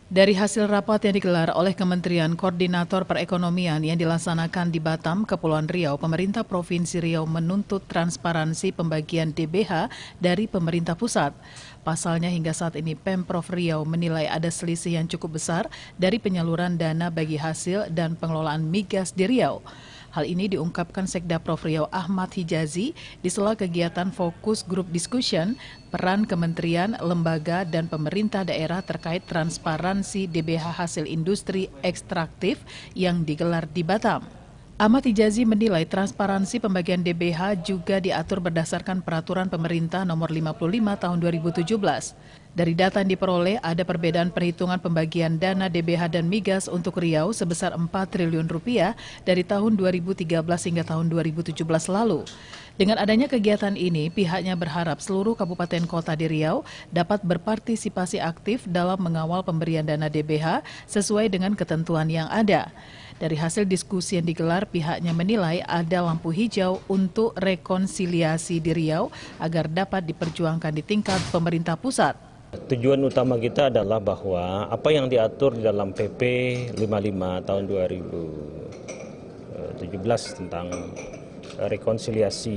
Dari hasil rapat yang digelar oleh Kementerian Koordinator Perekonomian yang dilaksanakan di Batam, Kepulauan Riau, pemerintah Provinsi Riau menuntut transparansi pembagian DBH dari pemerintah pusat. Pasalnya hingga saat ini Pemprov Riau menilai ada selisih yang cukup besar dari penyaluran dana bagi hasil dan pengelolaan migas di Riau. Hal ini diungkapkan Sekda Prof Riau Ahmad Hijazi di sela kegiatan fokus group discussion peran kementerian, lembaga, dan pemerintah daerah terkait transparansi DBH hasil industri ekstraktif yang digelar di Batam. Ahmad Hijazi menilai transparansi pembagian DBH juga diatur berdasarkan peraturan pemerintah nomor 55 tahun 2017. Dari data yang diperoleh, ada perbedaan perhitungan pembagian dana DBH dan migas untuk Riau sebesar 4 triliun rupiah dari tahun 2013 hingga tahun 2017 lalu. Dengan adanya kegiatan ini, pihaknya berharap seluruh kabupaten kota di Riau dapat berpartisipasi aktif dalam mengawal pemberian dana DBH sesuai dengan ketentuan yang ada. Dari hasil diskusi yang digelar, pihaknya menilai ada lampu hijau untuk rekonsiliasi di Riau agar dapat diperjuangkan di tingkat pemerintah pusat. Tujuan utama kita adalah bahwa apa yang diatur di dalam PP 55 tahun 2017 tentang rekonsiliasi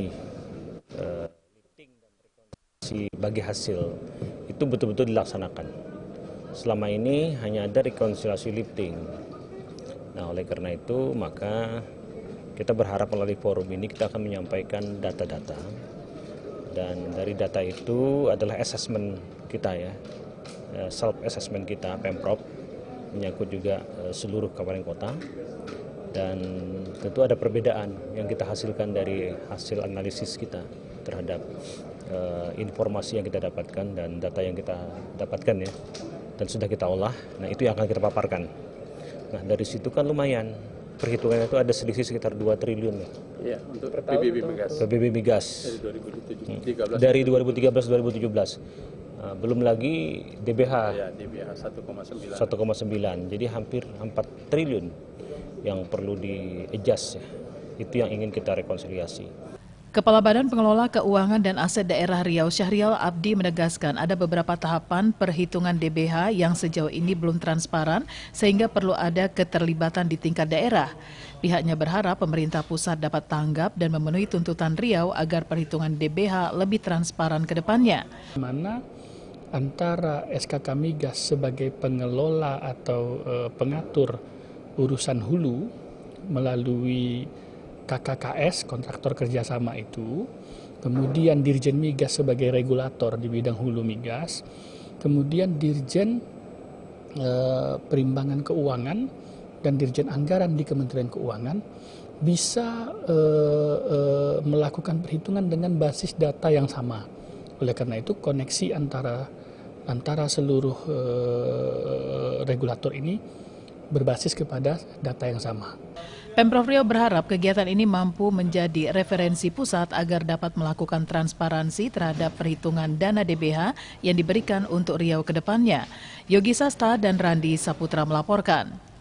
lifting dan rekonsiliasi bagi hasil itu betul-betul dilaksanakan. Selama ini hanya ada rekonsiliasi lifting. Nah, oleh karena itu maka kita berharap melalui forum ini kita akan menyampaikan data-data, dan dari data itu adalah assessment kita ya, self assessment kita Pemprov, menyangkut juga seluruh kabupaten kota, dan tentu ada perbedaan yang kita hasilkan dari hasil analisis kita terhadap informasi yang kita dapatkan dan data yang kita dapatkan ya, dan sudah kita olah. Nah, itu yang akan kita paparkan. Nah, dari situ kan lumayan, perhitungannya itu ada selisih sekitar 2 triliun ya. Iya, untuk PBB migas. PBB migas. Dari 2013-2017. Nah, belum lagi DBH. Ya, DBH 1,9. 1,9. Jadi hampir 4 triliun yang perlu di-adjust ya. Itu yang ingin kita rekonsiliasi. Kepala Badan Pengelola Keuangan dan Aset Daerah Riau Syahrial Abdi menegaskan ada beberapa tahapan perhitungan DBH yang sejauh ini belum transparan sehingga perlu ada keterlibatan di tingkat daerah. Pihaknya berharap pemerintah pusat dapat tanggap dan memenuhi tuntutan Riau agar perhitungan DBH lebih transparan ke depannya. Mana antara SKK Migas sebagai pengelola atau pengatur urusan hulu melalui KKKS, kontraktor kerjasama itu, kemudian Dirjen Migas sebagai regulator di bidang hulu migas, kemudian Dirjen Perimbangan Keuangan dan Dirjen Anggaran di Kementerian Keuangan bisa melakukan perhitungan dengan basis data yang sama. Oleh karena itu koneksi antara seluruh regulator ini berbasis kepada data yang sama. Pemprov Riau berharap kegiatan ini mampu menjadi referensi pusat agar dapat melakukan transparansi terhadap perhitungan dana DBH yang diberikan untuk Riau ke depannya. Yogi Sasta dan Randi Saputra melaporkan.